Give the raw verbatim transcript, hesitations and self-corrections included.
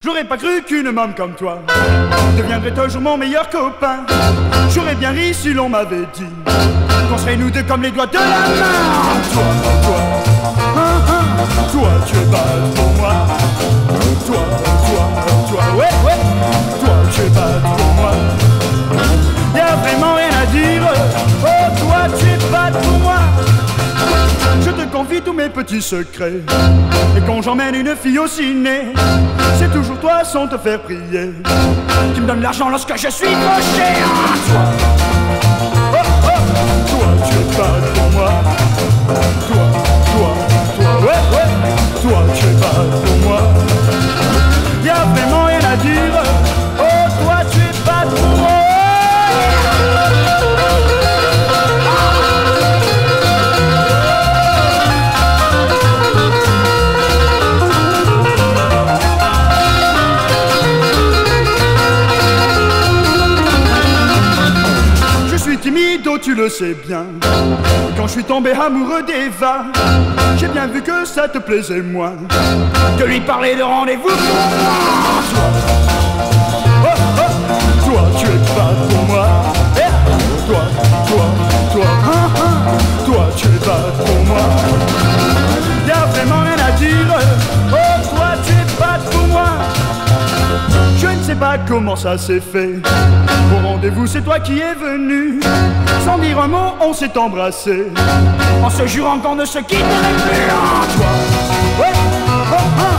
J'aurais pas cru qu'une môme comme toi deviendrait toujours mon meilleur copain. J'aurais bien ri si l'on m'avait dit qu'on serait nous deux comme les doigts de la main. Toi, toi, hein, hein, toi tu es bad pour moi. Toi, toi, toi, ouais, ouais, toi tu es bad pour moi. Y'a vraiment rien à dire. Oh, toi tu es bad pour moi. Je te confie tous mes petits secrets. Et quand j'emmène une fille au ciné, c'est toujours toi sans te faire prier qui me donne l'argent lorsque je suis fauché. Ah, toi, oh, oh, toi tu es bad pour moi. Toi, toi, toi, ouais, ouais, toi tu es bad pour moi. Y'a vraiment rien à dire. Oh, toi tu es bad pour moi. Timide, oh, tu le sais bien. Quand je suis tombé amoureux d'Eva, j'ai bien vu que ça te plaisait moins de lui parler de rendez-vous. Toi, oh, oh, toi tu es bad pour moi. Eh, toi, toi, toi, hein, hein, toi tu es bad pour moi. Y'a vraiment rien à dire. Oh, toi tu es bad pour moi. Je ne sais pas comment ça s'est fait. Au rendez-vous, c'est toi qui es venu. Sans dire un mot, on s'est embrassé, en se jurant qu'on ne se quitterait plus. Ah, toi, ouais, oh, oh.